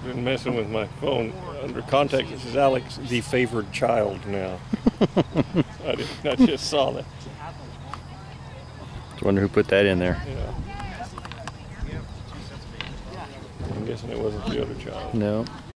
been messing with my phone. Under contact, it says Alex, the favored child now. I just saw that. I wonder who put that in there. Yeah. I'm guessing it wasn't the other child. No.